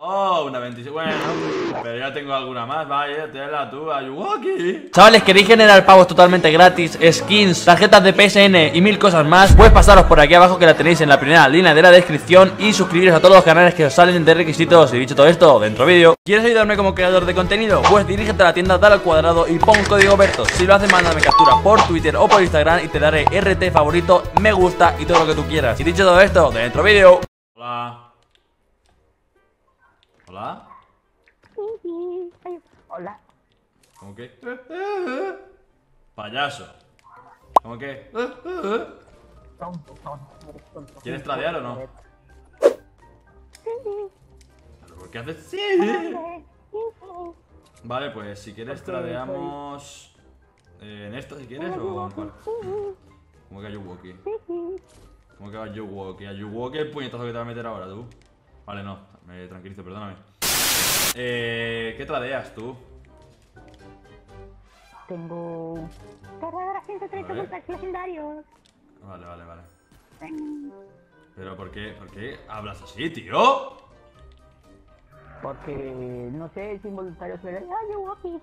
Oh, una 26. Bueno, pero ya tengo alguna más. Vaya, tela tú, Ayuwoki. Chavales, ¿queréis generar pavos totalmente gratis, skins, tarjetas de PSN y mil cosas más? Pues pasaros por aquí abajo que la tenéis en la primera línea de la descripción y suscribiros a todos los canales que os salen de requisitos. Y dicho todo esto, dentro vídeo. ¿Quieres ayudarme como creador de contenido? Pues dirígete a la tienda, dale al cuadrado y pon código Berto. Si lo haces, mándame captura por Twitter o por Instagram y te daré RT favorito, me gusta y todo lo que tú quieras. Y dicho todo esto, dentro vídeo. Hola. Hola. Hola. ¿Cómo que? Payaso. ¿Cómo que? Tonto. ¿Quieres tradear o no? ¿Pero por qué haces? Sí. Vale, pues si quieres tradeamos en esto si quieres o en cuál. ¿Cómo que Ayuwoki? ¿Cómo que Ayuwoki? Ayuwoki el puñetazo que te va a meter ahora, tú. Vale, no, me tranquilizo, perdóname. ¿Qué tradeas tú? Tengo cargadora 130 voltajes legendarios. Vale. ¿Pero por qué hablas así, tío? Porque no sé, es involuntario suena. Ayuwoki.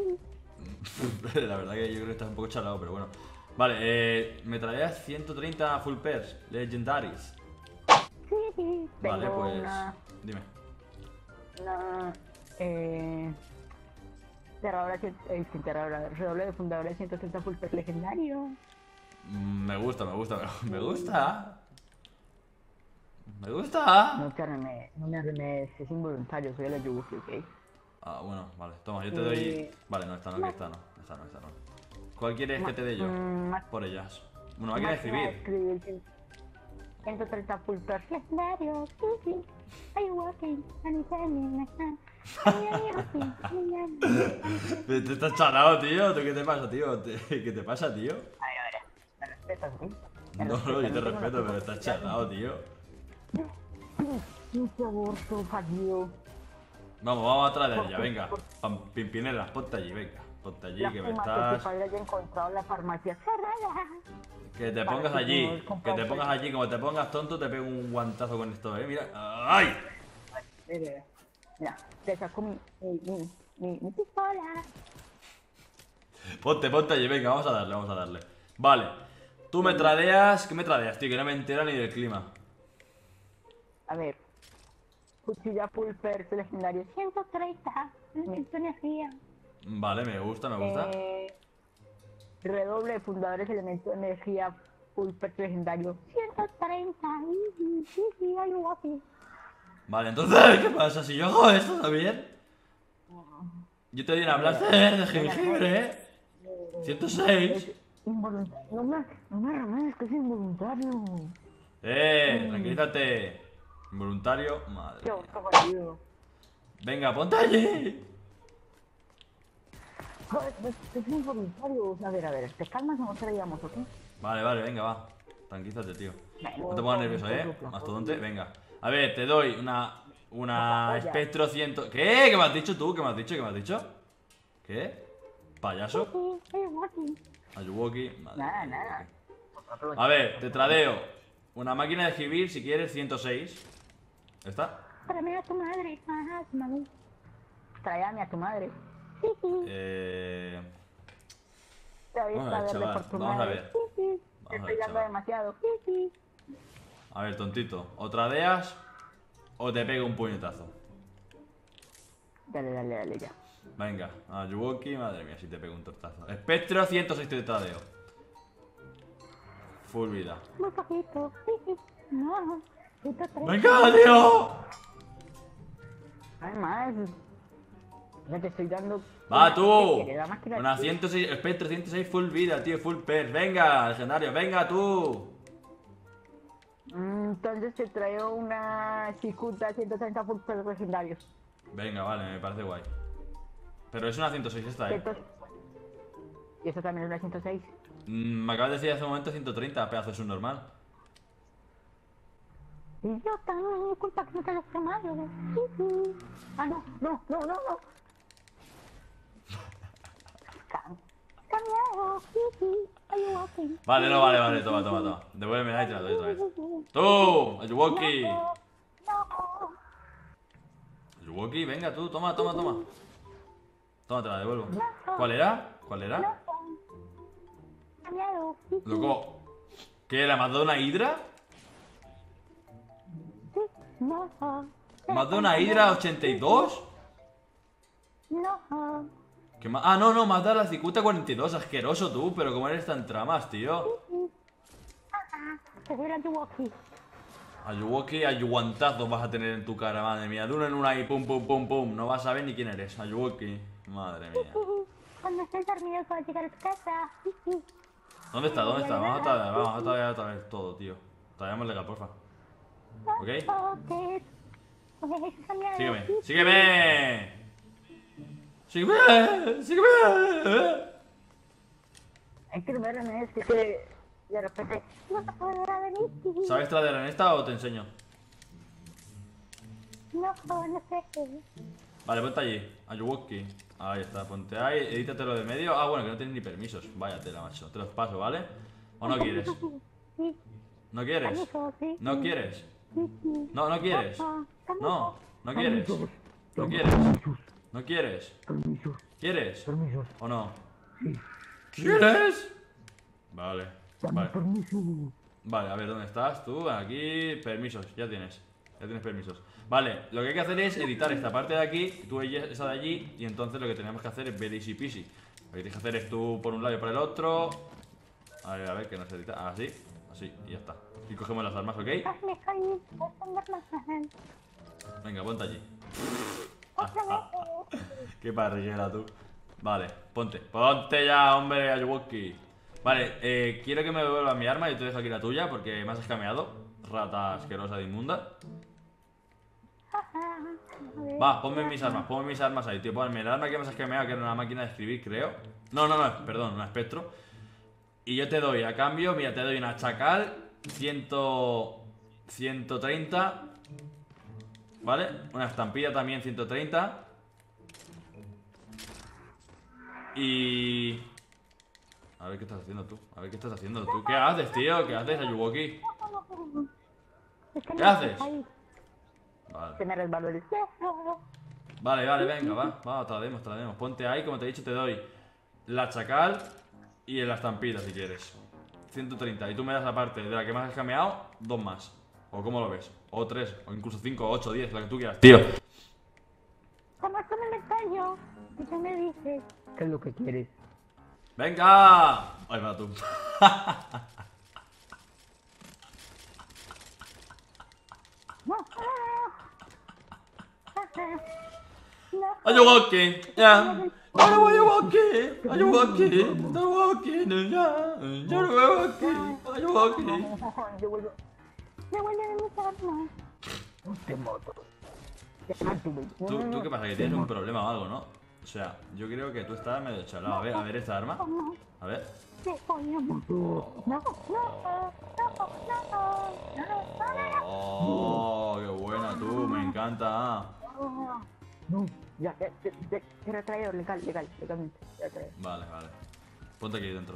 La verdad que yo creo que estás un poco chalado, pero bueno. Vale, me traías 130 full pairs legendaries. Vale, Tengo pues una redoble de fundadores 130 full pairs legendario. me gusta. No me arremes, es involuntario, soy el Ayuwoki, ¿ok? Ah, bueno, vale, toma, yo te doy. Vale, no, esta no. ¿Cuál quieres que te dé yo? Por ellas. Bueno, máquina de escribir. 130 full pairs legendarios. Ayuwoki. ¿Te estás chalado, tío? ¿Qué te pasa, tío? ¿Qué te pasa, tío? A ver, ¿me respetas, sí? No, yo te respeto, pero estás chalado, tío. Por favor, fuck you. Vamos a traer ya, venga. Pimpinela, ponte allí, venga. Ponte allí, que me estás. Que haya encontrado la farmacia cerrada. Que te pongas allí, como te pongas tonto, te pego un guantazo con esto, mira. ¡Ay! Mira, te saco mi pistola. Ponte allí, venga, vamos a darle. Vale. Tú me tradeas. ¿Qué me tradeas, tío? Que no me entero ni del clima. A ver. Cuchilla full pairs legendario 130. Elemento energía. Vale, me gusta. Redoble de fundadores elemento de energía full pairs legendario 130. Ayuwoki. Vale, entonces, ¿qué pasa? Si yo hago esto, ¿está bien? Yo te doy una blaster de jengibre, 106. No me remedes, que es involuntario. Tranquilízate. Involuntario, madre Yo, mía. jodido. Venga, ponte allí. Joder, es involuntario. A ver, te calmas o no traigamos, ¿ok? Vale, venga, va. Tranquilízate, tío. No te pongas nervioso, mastodonte, venga. A ver, te doy una espectro 100. ¿Qué? ¿Qué me has dicho tú? ¿Qué me has dicho? ¿Qué? ¿Payaso? Ayuwoki. Nada. A ver, te tradeo una máquina de escribir si quieres 106. ¿Está? Tráeme a tu madre. Ajá, mami. Tráeme a tu madre. Vamos a ver. Estoy dando demasiado. A ver, tontito. O tradeas o te pego un puñetazo. Dale, ya. Venga, Ayuwoki, madre mía, si te pego un tortazo. Espectro 106 te tradeo. Full vida. Muy poquito. No. ¡Venga, tío! Además, ya te estoy dando. ¡Va, tú! La máquina Una 106, espectro 106 full vida, tío, full per. Venga, legendario, venga tú. Entonces te traigo una Cicuta 130 full pairs legendarios. Venga, vale, me parece guay. Pero es una 106 esta, Y esta también es una 106. Me acabas de decir hace un momento 130, pedazo de subnormal. Y yo también, culpa que no te lo quemaron. Ah, no. Cambiado. Vale, no, vale, toma. Devuélveme y te la doy otra vez. ¡Tú! ¡Ayuwoki! No. Ayuwoki, venga tú, toma. Toma, te la devuelvo. ¿Cuál era? Cambiado. Loco, ¿qué? ¿La mató una hidra? No. ¿Mató una hidra 82? No. Ah, no, mata a la cicuta 42, asqueroso tú, pero ¿cómo eres tan tramas, tío? Te doy la Yuwoki. Ayuwoki, ayuguantazos vas a tener en tu cara, madre mía. De uno en una y pum. No vas a saber ni quién eres. Ayuwoki, madre mía. Cuando estés dormido puedes llegar a tu casa. ¿Dónde está? Vamos a tallar otra vez todo, tío. Tallamos legal, porfa. ¿Ok? Sígueme. Es que primero no es que de repente no se podrá venir. ¿Sabes traer en esta o te enseño? No sé. Vale, ponte allí. Ayuwoki. Ahí está, ponte ahí. Edítate lo de medio. Ah, bueno, que no tienes ni permisos. Vaya tela, macho. Te los paso, ¿vale? ¿O no quieres? Sí. ¿No quieres? Sí. ¿No quieres? Sí. No quieres. No quieres. No quieres. ¿No quieres? ¿Quieres? ¿O no? ¿Quieres? Vale. Vale, a ver, ¿dónde estás tú? Aquí, permisos, ya tienes permisos. Vale, lo que hay que hacer es editar esta parte de aquí, tú esa de allí, y entonces lo que tenemos que hacer es ver easy peasy. Lo que tienes que hacer es tú por un lado y por el otro. A ver, que no se edita. Así, y ya está. Y cogemos las armas, ¿ok? Venga, ponte allí. Qué parrillera tú. Vale, ponte ya, hombre, Ayuwoki. Vale, quiero que me devuelvas mi arma. Yo te dejo aquí la tuya porque me has escameado. Rata asquerosa de inmunda. Va, ponme mis armas ahí, tío. Ponme el arma que me has escameado, que era una máquina de escribir, creo. No, perdón, una espectro. Y yo te doy, a cambio, mira, te doy una chacal 130. ¿Vale? Una estampilla también 130. Y... A ver qué estás haciendo tú. ¿Qué haces, tío? ¿Qué haces, Ayuwoki? ¿Qué haces? Vale. Se me resbaló el queso. Vale, venga, va, te la demos. Ponte ahí, como te he dicho, te doy la chacal y la estampita si quieres. 130. Y tú me das aparte de la que me has escameado, 2 más. ¿O cómo lo ves? O 3, o incluso 5, 8, 10, lo que tú quieras. Tío. ¿Cómo es que me callo? ¿Y qué me dices? ¿Qué es lo que quieres? ¡Venga! Ay, va tú. Ayuwoki, ya. Ayuwoki. Devuélveme mis armas. Te mato. ¿Tú qué pasa? Que tienes un problema o algo, ¿no? O sea, yo creo que tú estás medio chalado. A ver esta arma. A ver. Oh, qué buena tú, me encanta. No, ya, te lo he traído legalmente. Vale. Ponte aquí dentro.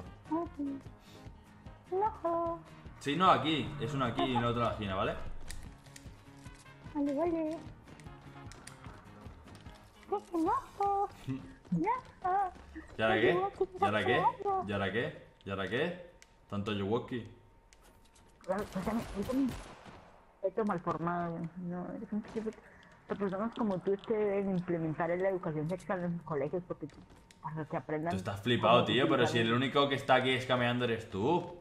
No. Sí, no, aquí. Es uno aquí y el otro en la esquina, ¿vale? Vale. ¿Y ahora qué? Tanto Ayuwoki. Esto mal formado. No, las personas como tú deben implementar la educación sexual en los colegios porque para que aprendan. Tú estás flipado, tío, pero si el único que está aquí escameando eres tú.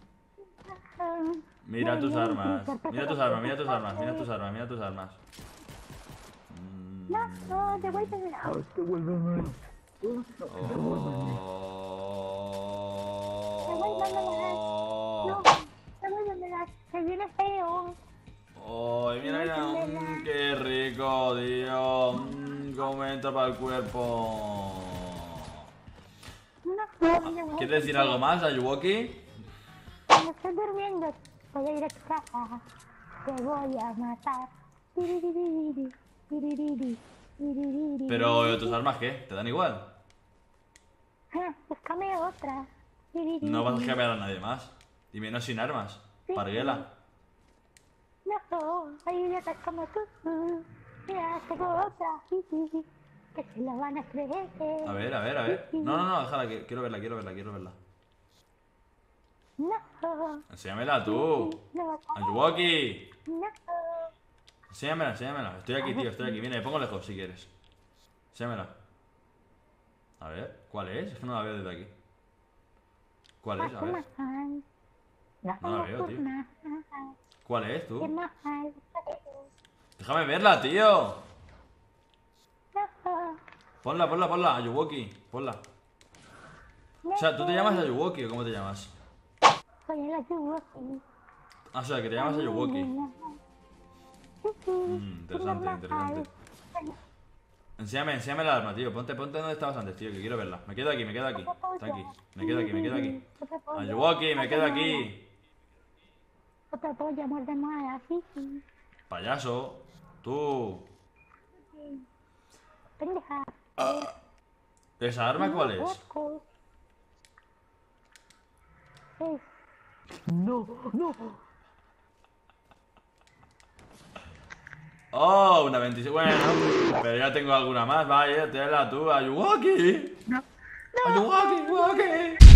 Mira tus armas. Mira tus armas. No, devuélveme. Devuélveme. No, devuélveme. Se viene feo. Ay, mira, qué rico, tío. Cómo entra para el cuerpo. ¿Quieres decir algo más, Ayuwoki? Cuando estés durmiendo, voy a ir a tu casa. Te voy a matar. Pero, ¿tus armas qué? ¿Te dan igual? Búscame otra. No vas a escamear a nadie más. Y menos sin armas. Parguela. No, hay idiotas como tú. Mira, tengo otra. Que se la van a creer. A ver, a ver, a ver. No, no, no, déjala, que quiero verla, quiero verla, quiero verla. No. Enséñamela tú. No. Ayuwoki. No. Enséñamela, enséñamela. Estoy aquí, tío, estoy aquí. Mira, me pongo lejos si quieres. Enséñamela. A ver, ¿cuál es? Es que no la veo desde aquí. ¿Cuál es? A ver. No la veo, tío. ¿Cuál es, tú? Déjame verla, tío. Ponla, ponla, ponla. Ayuwoki, ponla. O sea, ¿tú te llamas Ayuwoki o cómo te llamas? Ah, o sea, que te llamas Ayuwoki. Interesante, interesante. Enséñame el arma, tío. Ponte donde estabas antes, tío, que quiero verla. Me quedo aquí, me quedo aquí. Está aquí. Me quedo aquí, me quedo aquí. Ayuwoki, me quedo aquí. Otra polla, muerde más, así. Payaso. Tú. Pendeja. ¿Esa arma cuál es? No, no. Oh, una 26. Bueno, pero ya tengo alguna más. Vaya, tela tú. Ayuwoki. No. Ayuwoki, Ayuwoki.